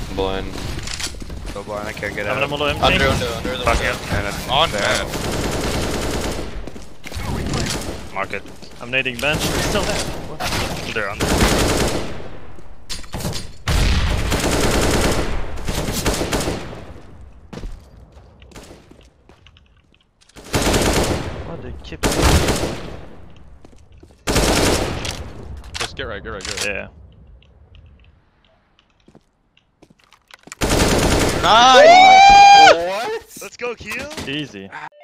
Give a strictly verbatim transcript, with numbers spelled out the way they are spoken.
Blind. Go blind, I can't get I'm out. gonna empty. Under, under, under the Fuck window. yeah. And it's On there. man. Mark it. I'm nading bench. It's still there. What? They're under. What the keep Just get right, get right, get right. Yeah. Nice! What? Let's go, Keel. Easy.